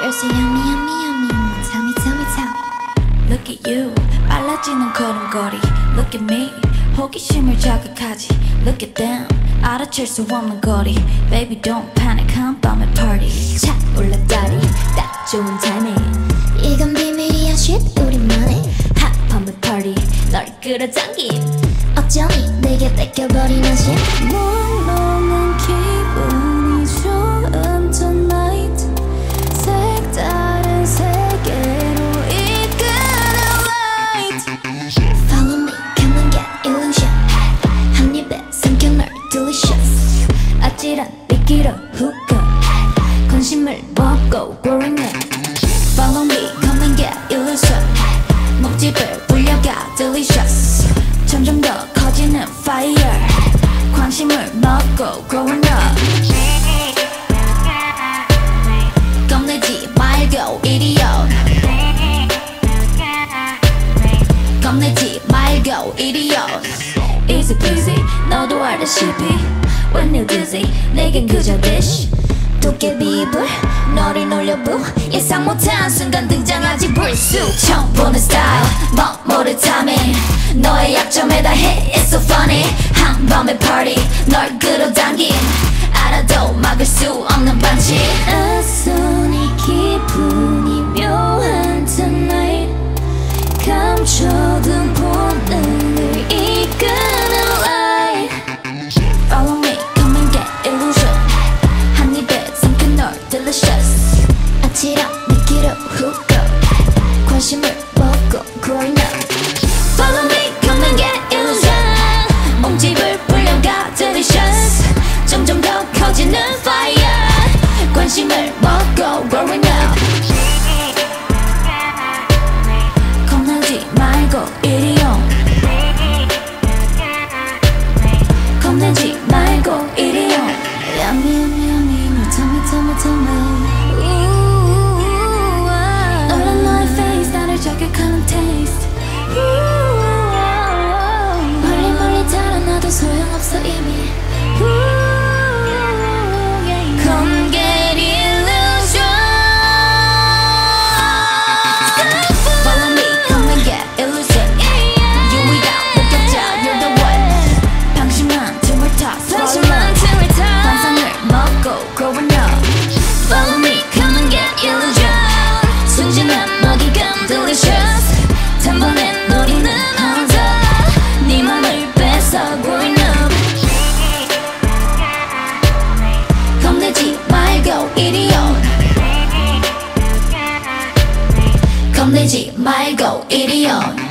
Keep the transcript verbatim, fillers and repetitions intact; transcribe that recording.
You're so yummy, yummy, yummy. Tell me, tell me, tell me. Look at you, 빨라지는 걸음걸이. Look at me, 호기심을 자극하지. Look at them, 알아챌 수 없는 거리. Baby don't panic, 한밤의 party. 차 올라다리, 딱 좋은 타이밍. 이건 비밀이야, shit 우리만의 핫밤의 party, 널 끌어당김. 어쩌니 내게 뺏겨버린 아심. 몽롱한 기분이 좋은 tonight. 색다른 세계로 이끄는 light. Follow me, come and get illusion. 한 입에 삼켜 널 delicious. 아찔한 미끼로 hook up. 관심을 먹고 growing up. Follow me, come and get illusion. 목집을 불려가 delicious. 점점 더 커지는 fire. 관심을 먹고 growing up. 겁내지 말고 idiot. 겁내지 말고 idiot. Easy peasy 너도 알다시피 When you're dizzy 내겐 그저 dish. 도깨비 입을 너를 놀려부. 예상 못한 순간 등장하지 불쑥. 처음 보는 스타일 멋모를 타밍. 너의 약점에다 hit It's so funny. 한밤의 party 널 끌어당김. 알아도 막을 수 없는 반칙. 낯선이 기분이 묘한 tonight. 감춰둔 본능을 이끄는 light. Follow me, come and get illusion. 한 입에 삼켜 널 delicious. 아찔한 미끼로 hook up. 관심을 먹고 growing up. Follow me, come and get illusion. 몸집을 불려가 delicious. 점점 더 커지는 fire. 관심을 먹고 growing up. 겁내지 말고 idiot. 겁내지 말고 idiot. Yummy, yummy, yummy. 너 tell me, tell me, tell me. 너란 너의 face 나를 자극하는 taste. 멀리 멀리 달아나도 소용없어 이미. Come get illusion. Follow me, come and get illusion. You without 느껴져, you're the one. 방심한 틈을 타, 방심한 틈을 타. 환상을 먹고 growing up. Follow me, come and get illusion. 순진한 먹이감 delicious. 단번에 노리는 혼자 네 맘을 뺏어 growing up. 겁내지 말고 idiot. 겁내지 말고 idiot.